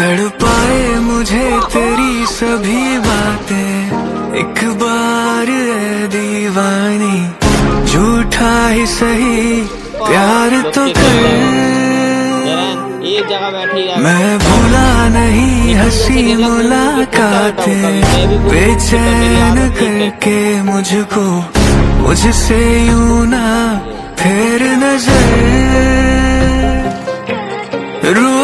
तड़पाए मुझे तेरी सभी बातें, एक बार है दीवानी, झूठा ही सही प्यार तो कर। एक जगह बैठी मैं भूला नहीं हंसी मुलाकातें, बेचैन करके मुझको मुझसे यूं ना फेर नजर।